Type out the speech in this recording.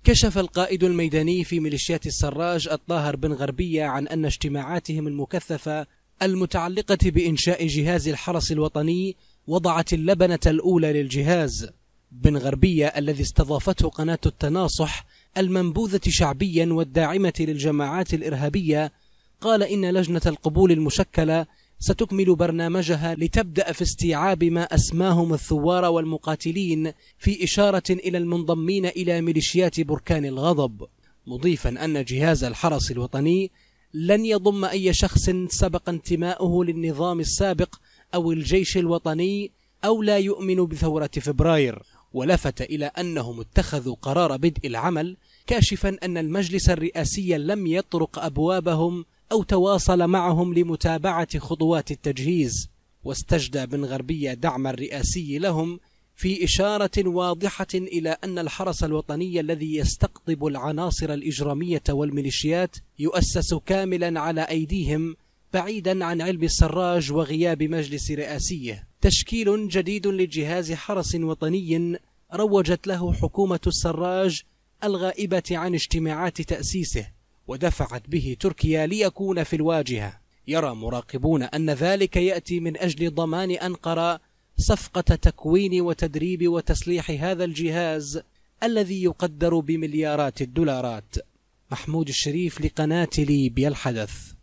كشف القائد الميداني في ميليشيات السراج الطاهر بن غربية عن أن اجتماعاتهم المكثفة المتعلقة بإنشاء جهاز الحرس الوطني وضعت اللبنة الأولى للجهاز. بن غربية الذي استضافته قناة التناصح المنبوذة شعبيا والداعمة للجماعات الإرهابية قال إن لجنة القبول المشكلة ستكمل برنامجها لتبدأ في استيعاب ما أسماهم الثوار والمقاتلين، في إشارة إلى المنضمين إلى ميليشيات بركان الغضب، مضيفا أن جهاز الحرس الوطني لن يضم أي شخص سبق انتماؤه للنظام السابق أو الجيش الوطني أو لا يؤمن بثورة فبراير. ولفت إلى أنهم اتخذوا قرار بدء العمل، كاشفا أن المجلس الرئاسي لم يطرق أبوابهم أو تواصل معهم لمتابعة خطوات التجهيز. واستجدى بن غربية دعم الرئاسي لهم في إشارة واضحة إلى أن الحرس الوطني الذي يستقطب العناصر الإجرامية والميليشيات يؤسس كاملا على أيديهم بعيدا عن علم السراج وغياب مجلس رئاسيه. تشكيل جديد لجهاز حرس وطني روجت له حكومة السراج الغائبة عن اجتماعات تأسيسه ودفعت به تركيا ليكون في الواجهة. يرى مراقبون أن ذلك يأتي من أجل ضمان أنقرة صفقة تكوين وتدريب وتسليح هذا الجهاز الذي يقدر بمليارات الدولارات. محمود الشريف لقناة ليبيا الحدث.